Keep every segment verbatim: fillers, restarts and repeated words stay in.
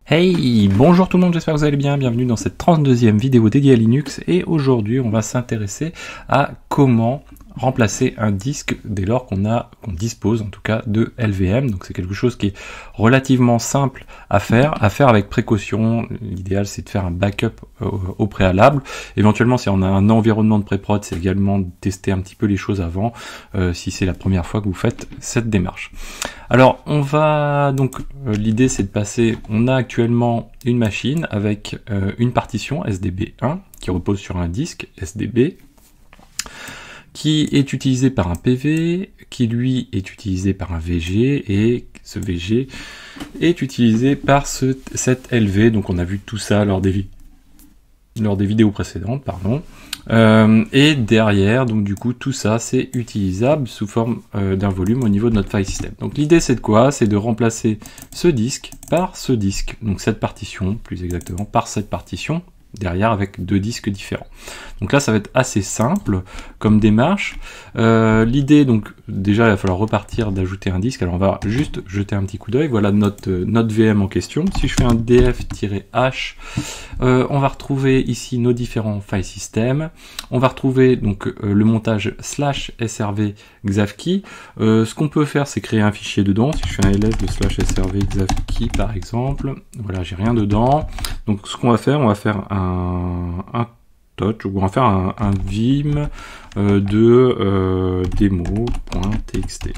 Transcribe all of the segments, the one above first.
Hey, bonjour tout le monde, j'espère que vous allez bien, bienvenue dans cette trente-deuxième vidéo dédiée à Linux et aujourd'hui on va s'intéresser à comment remplacer un disque dès lors qu'on a, qu'on dispose en tout cas de L V M. Donc c'est quelque chose qui est relativement simple à faire, à faire avec précaution. L'idéal c'est de faire un backup au, au préalable. Éventuellement si on a un environnement de pré-prod, c'est également de tester un petit peu les choses avant, euh, si c'est la première fois que vous faites cette démarche. Alors on va donc, euh, l'idée c'est de passer, on a actuellement une machine avec euh, une partition S D B un qui repose sur un disque S D B, qui est utilisé par un P V, qui lui est utilisé par un V G, et ce V G est utilisé par ce, cette L V. Donc on a vu tout ça lors des, lors des vidéos précédentes, pardon. Euh, et derrière, donc du coup, tout ça c'est utilisable sous forme euh, d'un volume au niveau de notre file system. Donc l'idée c'est de quoi? C'est de remplacer ce disque par ce disque, donc cette partition, plus exactement, par cette partition, derrière avec deux disques différents. Donc là ça va être assez simple comme démarche. Euh, l'idée donc déjà il va falloir repartir d'ajouter un disque. Alors on va juste jeter un petit coup d'œil. Voilà notre, notre V M en question. Si je fais un df-h, euh, on va retrouver ici nos différents file systems. On va retrouver donc euh, le montage slash srv xavkey. Euh, ce qu'on peut faire c'est créer un fichier dedans. Si je fais un ls de slash srv xavkey par exemple, voilà, j'ai rien dedans. Donc ce qu'on va faire, on va faire un, un touch, ou on va faire un, un vim euh, de euh, démo.txt.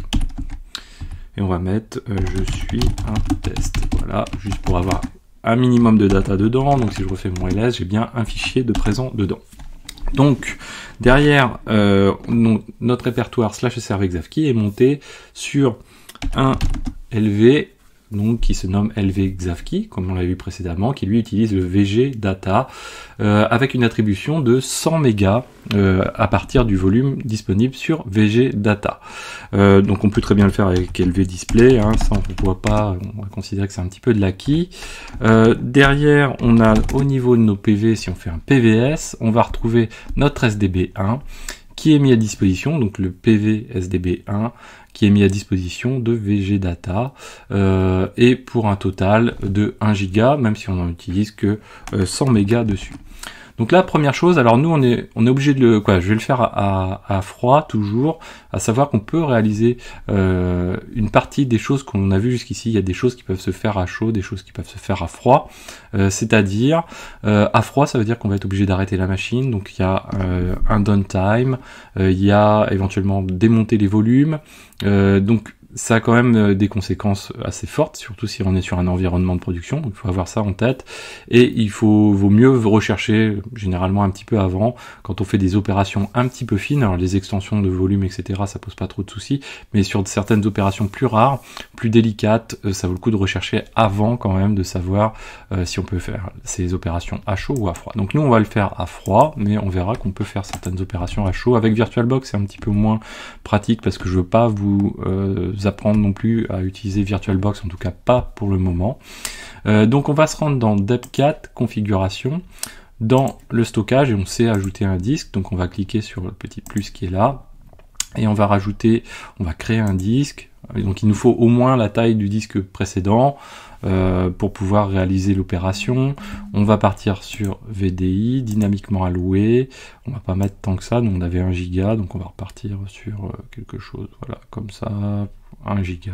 Et on va mettre euh, je suis un test. Voilà, juste pour avoir un minimum de data dedans. Donc si je refais mon ls, j'ai bien un fichier de présent dedans. Donc derrière, euh, non, notre répertoire slash srv xavkey est monté sur un L V, donc qui se nomme L V xavkey, comme on l'a vu précédemment, qui lui utilise le V G data euh, avec une attribution de cent mégas euh, à partir du volume disponible sur V G data. Euh, donc on peut très bien le faire avec L V display, hein, ça on voit pas, on va considérer que c'est un petit peu de l'acquis. Euh, derrière, on a au niveau de nos P V, si on fait un P V S, on va retrouver notre S D B un qui est mis à disposition, donc le P V S D B un qui est mis à disposition de V G data euh, et pour un total de un giga, même si on n'en utilise que euh, cent mégas dessus. Donc là, première chose, alors nous on est on est obligé de le quoi, je vais le faire à, à, à froid toujours, à savoir qu'on peut réaliser euh, une partie des choses qu'on a vu jusqu'ici. Il y a des choses qui peuvent se faire à chaud, des choses qui peuvent se faire à froid, euh, c'est-à-dire euh, à froid, ça veut dire qu'on va être obligé d'arrêter la machine. Donc il y a euh, un downtime, euh, il y a éventuellement démonter les volumes, euh, donc ça a quand même des conséquences assez fortes, surtout si on est sur un environnement de production, donc il faut avoir ça en tête, et il faut, vaut mieux rechercher généralement un petit peu avant, quand on fait des opérations un petit peu fines. Alors les extensions de volume, et cetera, ça pose pas trop de soucis, mais sur certaines opérations plus rares, plus délicates, ça vaut le coup de rechercher avant quand même, de savoir euh, si on peut faire ces opérations à chaud ou à froid. Donc nous on va le faire à froid, mais on verra qu'on peut faire certaines opérations à chaud. Avec VirtualBox c'est un petit peu moins pratique, parce que je veux pas vous euh, apprendre non plus à utiliser VirtualBox, en tout cas pas pour le moment. Euh, donc on va se rendre dans depcat configuration, dans le stockage, et on sait ajouter un disque, donc on va cliquer sur le petit plus qui est là, et on va rajouter, on va créer un disque. Donc il nous faut au moins la taille du disque précédent euh, pour pouvoir réaliser l'opération. On va partir sur V D I, dynamiquement alloué. On va pas mettre tant que ça, donc on avait un giga, donc on va repartir sur euh, quelque chose, voilà, comme ça, un giga.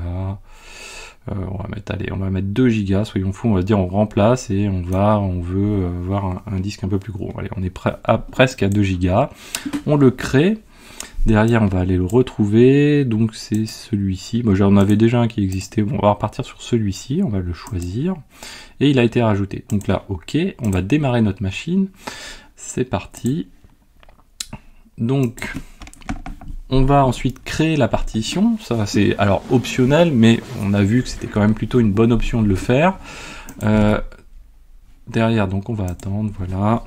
Euh, on va mettre, allez, on va mettre deux gigas, soyons fous, on va se dire on remplace et on va, on veut avoir un, un disque un peu plus gros. Allez, on est prêt à, presque à deux gigas. On le crée. Derrière, on va aller le retrouver, donc c'est celui-ci. Moi, j'en avais déjà un qui existait. Bon, on va repartir sur celui-ci, on va le choisir. Et il a été rajouté. Donc là, ok, on va démarrer notre machine. C'est parti. Donc, on va ensuite créer la partition. Ça, c'est alors optionnel, mais on a vu que c'était quand même plutôt une bonne option de le faire. Euh, derrière, donc on va attendre, voilà.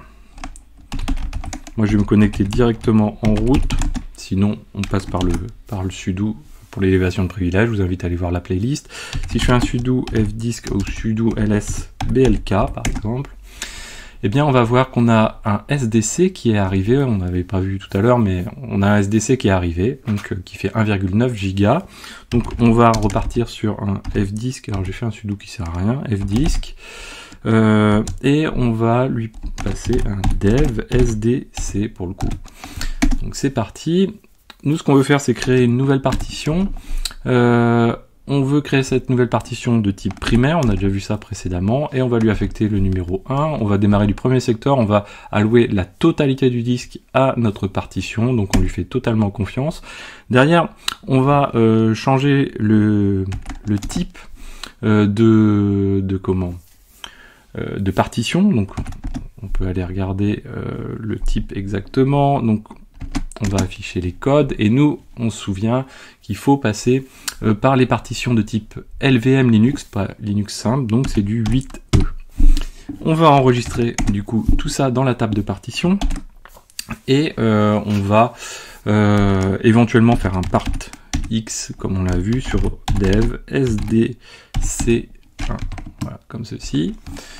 Moi, je vais me connecter directement en route. Sinon, on passe par le, par le sudo pour l'élévation de privilèges. Je vous invite à aller voir la playlist. Si je fais un sudo fdisk ou sudo lsblk, par exemple, eh bien, on va voir qu'on a un S D C qui est arrivé. On n'avait pas vu tout à l'heure, mais on a un S D C qui est arrivé, donc euh, qui fait un virgule neuf giga. Donc, on va repartir sur un fdisk. Alors, j'ai fait un sudo qui sert à rien. Fdisk. euh, et on va lui passer un dev S D C pour le coup. Donc c'est parti. Nous, ce qu'on veut faire, c'est créer une nouvelle partition. Euh, on veut créer cette nouvelle partition de type primaire, on a déjà vu ça précédemment, et on va lui affecter le numéro un. On va démarrer du premier secteur, on va allouer la totalité du disque à notre partition, donc on lui fait totalement confiance. Derrière, on va euh, changer le, le type euh, de, de comment euh, de partition. Donc on peut aller regarder euh, le type exactement. Donc on va afficher les codes, et nous, on se souvient qu'il faut passer euh, par les partitions de type L V M Linux, pas Linux simple, donc c'est du huit E. On va enregistrer du coup tout ça dans la table de partition, et euh, on va euh, éventuellement faire un part X, comme on l'a vu, sur dev S D C un, voilà, comme ceci,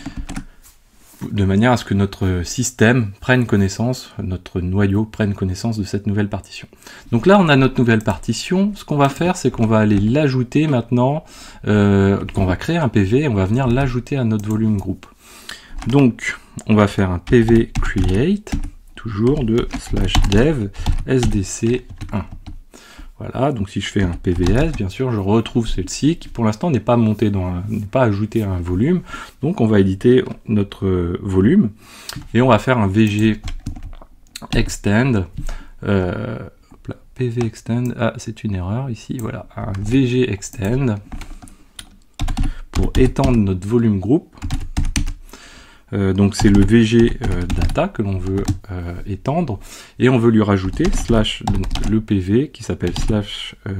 de manière à ce que notre système prenne connaissance, notre noyau prenne connaissance de cette nouvelle partition. Donc là, on a notre nouvelle partition. Ce qu'on va faire, c'est qu'on va aller l'ajouter maintenant, euh, qu'on va créer un P V, et on va venir l'ajouter à notre volume groupe. Donc, on va faire un P V create, toujours de slash dev S D C un. Voilà, donc si je fais un P V S, bien sûr, je retrouve celle-ci qui pour l'instant n'est pas montée dans un, n'est pas ajoutée à un volume. Donc on va éditer notre volume et on va faire un V G extend. Euh, P V extend, ah c'est une erreur ici, voilà, un V G extend pour étendre notre volume groupe. Euh, donc c'est le V G euh, data que l'on veut euh, étendre, et on veut lui rajouter slash donc le P V qui s'appelle slash euh,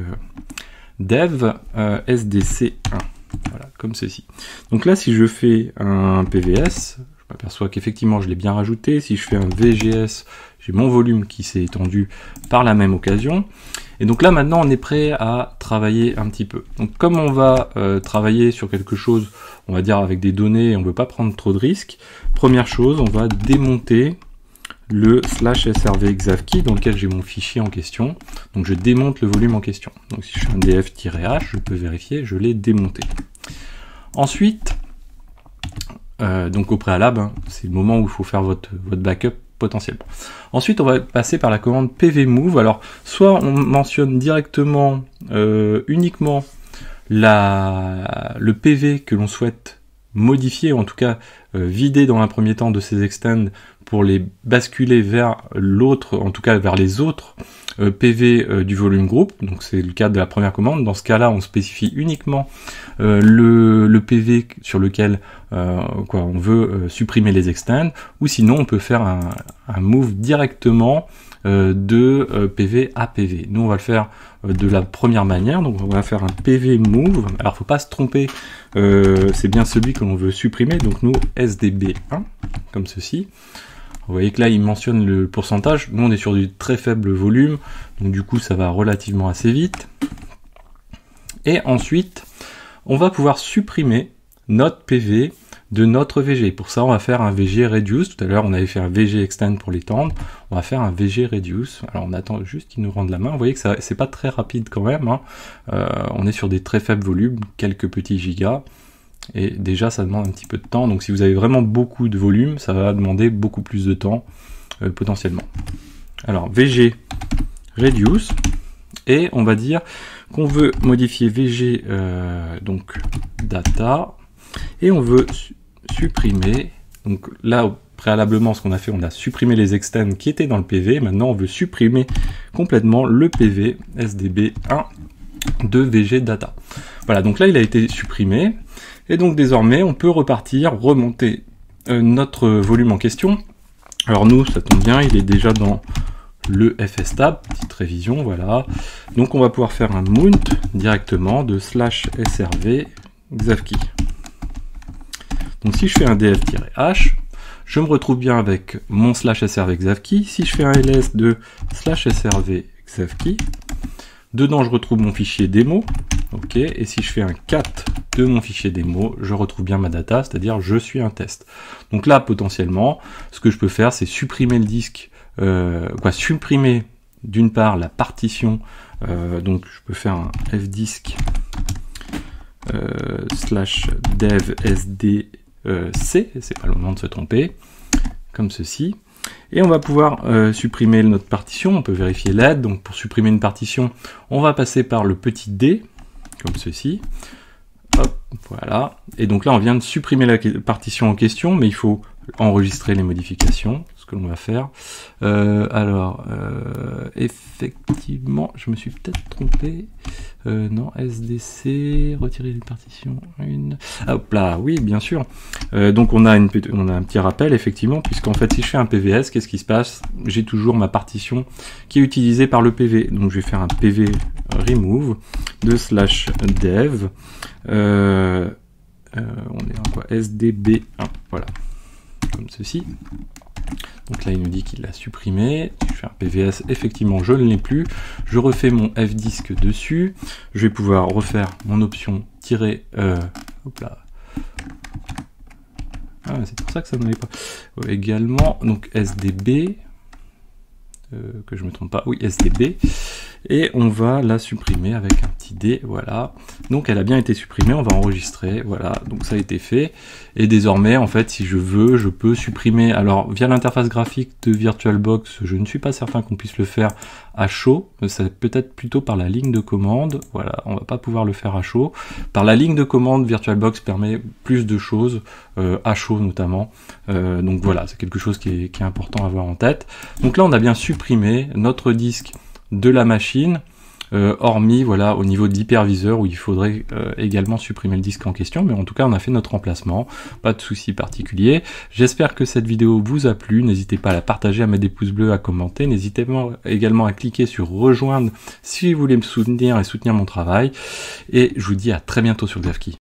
dev euh, S D C un, voilà, comme ceci. Donc là, si je fais un P V S, je m'aperçois qu'effectivement je l'ai bien rajouté. Si je fais un V G S, j'ai mon volume qui s'est étendu par la même occasion. Et donc là maintenant on est prêt à travailler un petit peu. Donc comme on va euh, travailler sur quelque chose, on va dire avec des données, et on ne veut pas prendre trop de risques, première chose, on va démonter le slash srv xavkey dans lequel j'ai mon fichier en question. Donc je démonte le volume en question. Donc si je fais un df-h, je peux vérifier, je l'ai démonté. Ensuite, euh, donc au préalable, hein, c'est le moment où il faut faire votre, votre backup potentiellement. Ensuite, on va passer par la commande pvmove. Alors, soit on mentionne directement euh, uniquement la, le P V que l'on souhaite modifier, ou en tout cas euh, vider dans un premier temps de ces extends pour les basculer vers l'autre, en tout cas vers les autres euh, P V euh, du volume groupe. Donc c'est le cas de la première commande. Dans ce cas-là, on spécifie uniquement euh, le, le P V sur lequel euh, quoi, on veut euh, supprimer les extends, ou sinon on peut faire un, un move directement euh, de euh, P V à P V. Nous on va le faire euh, de la première manière, donc on va faire un P V move. Alors faut pas se tromper, euh, c'est bien celui que l'on veut supprimer, donc nous S D B un, comme ceci. Vous voyez que là, il mentionne le pourcentage. Nous, on est sur du très faible volume, donc du coup, ça va relativement assez vite. Et ensuite, on va pouvoir supprimer notre P V de notre V G. Pour ça, on va faire un V G reduce. Tout à l'heure, on avait fait un V G extend pour l'étendre. On va faire un V G reduce. Alors, on attend juste qu'il nous rende la main. Vous voyez que ça, c'est pas très rapide quand même, hein. Euh, on est sur des très faibles volumes, quelques petits gigas. Et déjà ça demande un petit peu de temps, donc si vous avez vraiment beaucoup de volume, ça va demander beaucoup plus de temps euh, potentiellement. Alors V G reduce, et on va dire qu'on veut modifier V G euh, donc data, et on veut su supprimer, donc là préalablement ce qu'on a fait, on a supprimé les extends qui étaient dans le P V, maintenant on veut supprimer complètement le P V S D B un de V G data. Voilà, donc là il a été supprimé. Et donc désormais, on peut repartir, remonter euh, notre volume en question. Alors nous, ça tombe bien, il est déjà dans le fstab, petite révision, voilà. Donc on va pouvoir faire un mount directement de slash srv xavkey. Donc si je fais un df-h, je me retrouve bien avec mon slash srv xavkey. Si je fais un ls de slash srv xavkey, dedans je retrouve mon fichier démo. Ok, et si je fais un cat de mon fichier démo, je retrouve bien ma data, c'est-à-dire je suis un test. Donc là, potentiellement, ce que je peux faire, c'est supprimer le disque, euh, quoi, supprimer d'une part la partition, euh, donc je peux faire un fdisk euh, slash dev sd euh, C, c'est pas le moment de se tromper, comme ceci. Et on va pouvoir euh, supprimer notre partition, on peut vérifier l'aide, donc pour supprimer une partition, on va passer par le petit D, comme ceci. Hop, voilà. Et donc là, on vient de supprimer la partition en question, mais il faut enregistrer les modifications, ce que l'on va faire. Euh, alors, euh, effectivement, je me suis peut-être trompé. Euh, non, S D C, retirer les partitions. Une... Ah, hop là, oui, bien sûr. Euh, donc on a, une, on a un petit rappel, effectivement, puisqu'en fait, si je fais un P V S, qu'est-ce qui se passe? J'ai toujours ma partition qui est utilisée par le P V. Donc je vais faire un P V remove de slash dev. Euh, euh, on est en quoi? S D B un, voilà. Comme ceci. Donc là il nous dit qu'il l'a supprimé. Je fais un P V S, effectivement je ne l'ai plus. Je refais mon F-disque dessus. Je vais pouvoir refaire mon option tirer. Euh, hop là. Ah, c'est pour ça que ça n'allait pas. Euh, également, donc S D B. Euh, que je me trompe pas. Oui, S D B. Et on va la supprimer avec un petit D, voilà. Donc elle a bien été supprimée, on va enregistrer, voilà. Donc ça a été fait. Et désormais, en fait, si je veux, je peux supprimer. Alors, via l'interface graphique de VirtualBox, je ne suis pas certain qu'on puisse le faire à chaud. C'est peut-être plutôt par la ligne de commande. Voilà, on va pas pouvoir le faire à chaud. Par la ligne de commande, VirtualBox permet plus de choses, euh, à chaud notamment. Euh, donc voilà, c'est quelque chose qui est, qui est important à avoir en tête. Donc là, on a bien supprimé notre disque de la machine, euh, hormis voilà au niveau de l'hyperviseur où il faudrait euh, également supprimer le disque en question, mais en tout cas on a fait notre remplacement, pas de souci particulier. J'espère que cette vidéo vous a plu, n'hésitez pas à la partager, à mettre des pouces bleus, à commenter, n'hésitez également à cliquer sur rejoindre si vous voulez me soutenir et soutenir mon travail, et je vous dis à très bientôt sur Xavki.